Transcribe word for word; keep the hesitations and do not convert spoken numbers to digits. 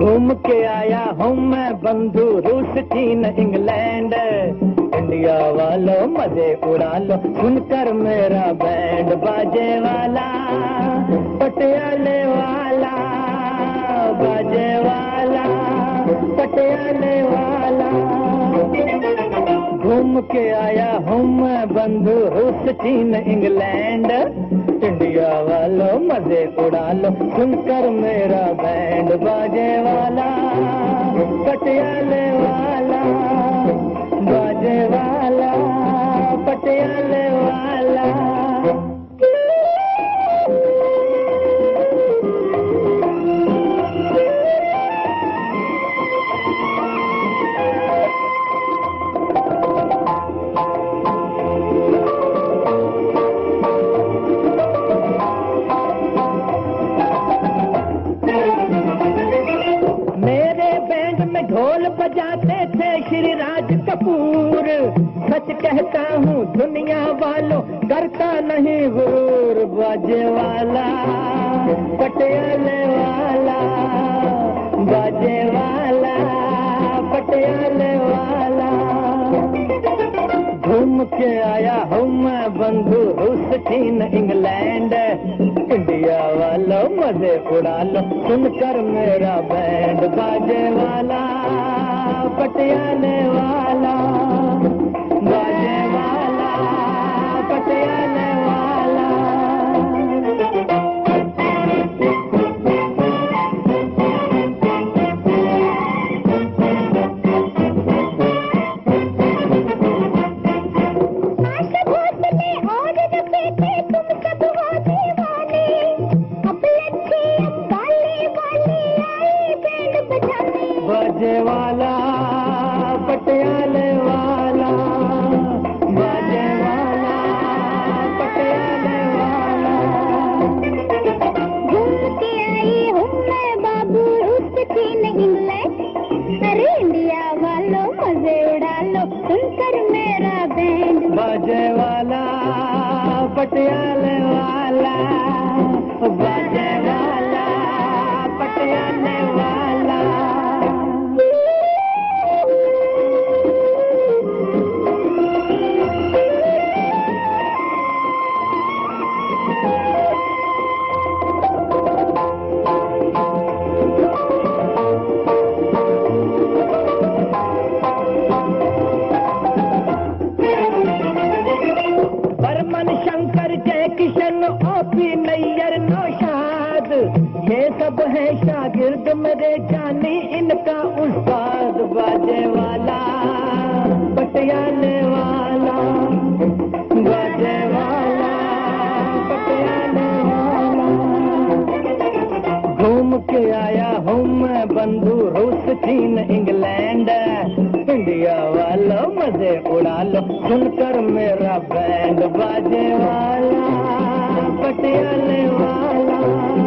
घूम के आया हूँ मैं बंधु रूस चीन इंग्लैंड, इंडिया वालों मजे उड़ा लो सुनकर मेरा बैंड बाजे वाला, पटियाले वाला बाजे वाला, पटियाले वाला। घूम के आया हूँ मैं बंधु रूस चीन इंग्लैंड, इंडिया वालों मजे उड़ा लो सुनकर मेरा बैंड बाजे वाला, पटियाले वाला बाजे वाला, पटियाले वाला। ढोल बजाते थे श्री राज कपूर, सच कहता हूँ दुनिया वालों करता नहीं गुरूर, बाजे वाला पटियाले वाला, बाजे वाला पटियाले वाला। घूम के आया हूँ मैं बंधु रूस चीन इंग्लैंड, इंडिया वालों मजे उड़ा लो सुनकर मेरा बैंड बाजे वाला, पटियाले वाला बाजे वाला, पटियाले वाला। आशा भोसले और रफी थे तुम सब हो दीवाने, अब लच्छी अंबाले वाले आए बैंड बजाने, बाजे वाला पटियाले वाला, बाजे वाला पटियाले वाला। घूम के आई हूँ मैं बाबू रूस चीन इंग्लैंड, अरे इंडिया वालों मजे उड़ा लो सुनकर मेरा बैंड बाजे वाला, पटियाले वाला, बाजे वाला पटियाले वाला। नैयर नौशाद ये सब है शागिर्द मेरे जानी इनका उस्ताद, बाजे वाला पटियाले वाला, बाजे वाला पटियाले वाला। घूम के आया हूँ मैं बंधु रूस चीन इंग्लैंड, इंडिया वालों मजे उड़ा लो सुनकर मेरा बैंड बाजे वाला, पटियाले वाला।